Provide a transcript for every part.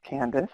Candice.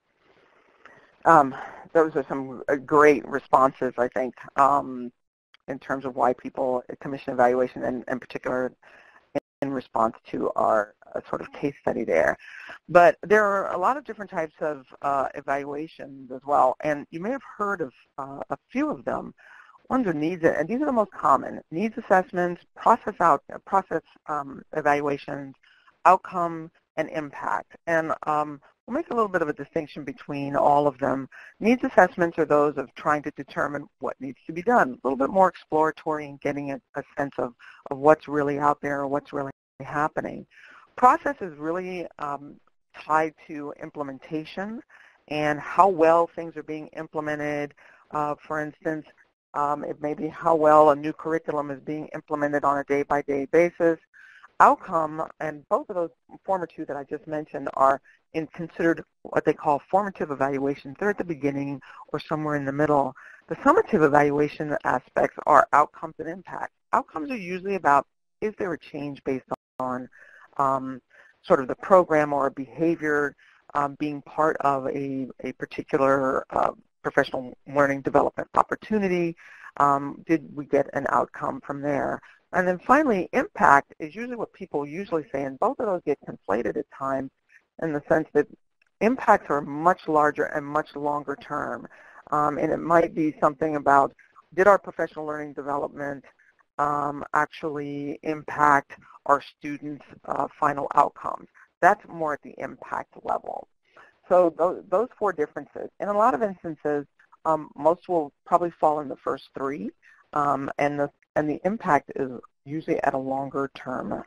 Those are some great responses, I think, in terms of why people commission evaluation, and in particular in response to our sort of case study there. But there are a lot of different types of evaluations as well, and you may have heard of a few of them. Ones are needs, and these are the most common: needs assessments, process evaluations, outcome, and impact. And we'll make a little bit of a distinction between all of them. Needs assessments are those of trying to determine what needs to be done, a little bit more exploratory and getting a sense of what's really out there or what's really happening. Process is really tied to implementation and how well things are being implemented. For instance, it may be how well a new curriculum is being implemented on a day-by-day basis. Outcome, and both of those former two that I just mentioned are considered what they call formative evaluations. They're at the beginning or somewhere in the middle. The summative evaluation aspects are outcomes and impact. Outcomes are usually about, is there a change based on sort of the program or a behavior being part of a particular professional learning development opportunity? Did we get an outcome from there? And then finally, impact is usually what people usually say, and both of those get conflated at times in the sense that impacts are much larger and much longer term. And it might be something about, did our professional learning development actually impact our students' final outcomes? That's more at the impact level. So those four differences. In a lot of instances, most will probably fall in the first three, and the impact is usually at a longer term.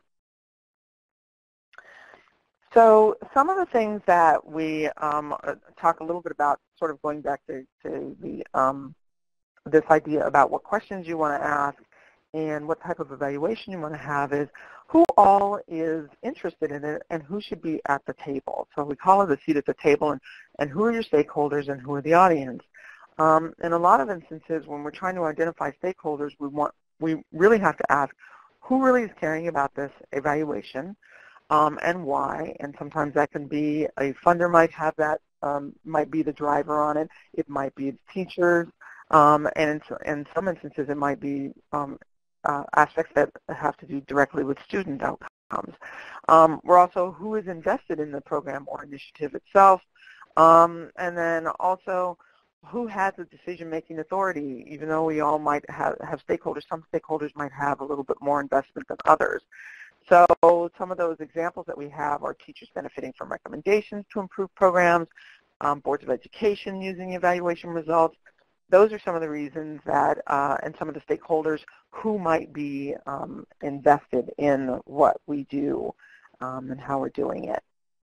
So some of the things that we talk a little bit about, sort of going back to the this idea about what questions you want to ask and what type of evaluation you want to have, is who all is interested in it and who should be at the table. So we call it a seat at the table, and who are your stakeholders and who are the audience. In a lot of instances, when we're trying to identify stakeholders, we really have to ask, who really is caring about this evaluation and why? And sometimes that can be a funder might have that, might be the driver on it. It might be teachers, and in some instances it might be aspects that have to do directly with student outcomes. We're also, who is invested in the program or initiative itself, and then also, who has the decision-making authority? Even though we all might have stakeholders, some stakeholders might have a little bit more investment than others. So some of those examples that we have are teachers benefiting from recommendations to improve programs, boards of education using evaluation results. Those are some of the reasons that, and some of the stakeholders who might be invested in what we do and how we're doing it.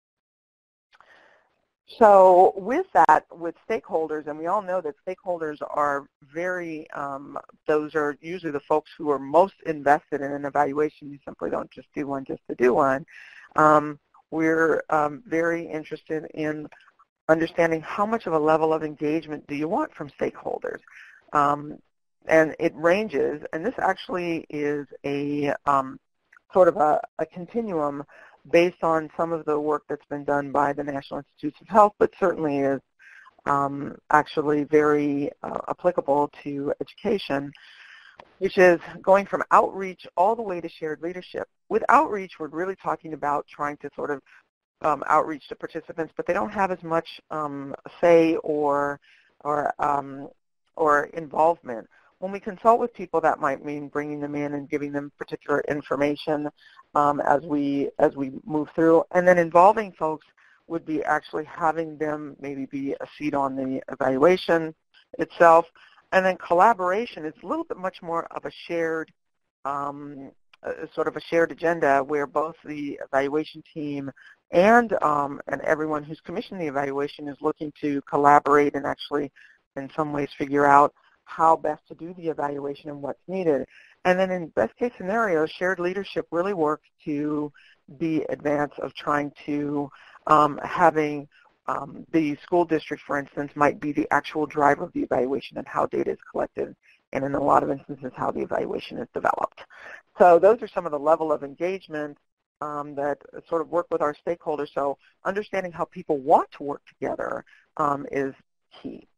So with that, with stakeholders, and we all know that stakeholders are very, those are usually the folks who are most invested in an evaluation. You simply don't just do one just to do one. We're very interested in understanding how much of a level of engagement do you want from stakeholders. And it ranges, and this actually is a sort of a continuum based on some of the work that's been done by the National Institutes of Health, but certainly is actually very applicable to education, which is going from outreach all the way to shared leadership. With outreach, we're really talking about trying to sort of outreach to participants, but they don't have as much say or involvement. When we consult with people, that might mean bringing them in and giving them particular information as we move through. And then involving folks would be actually having them maybe be a seat on the evaluation itself. And then collaboration is a little bit much more of a shared, sort of a shared agenda, where both the evaluation team and everyone who's commissioned the evaluation is looking to collaborate and actually in some ways figure out how best to do the evaluation and what's needed. And then in best case scenario, shared leadership really works to the advance of trying to having the school district, for instance, might be the actual driver of the evaluation and how data is collected, and in a lot of instances how the evaluation is developed. So those are some of the level of engagement that sort of work with our stakeholders. So understanding how people want to work together is key.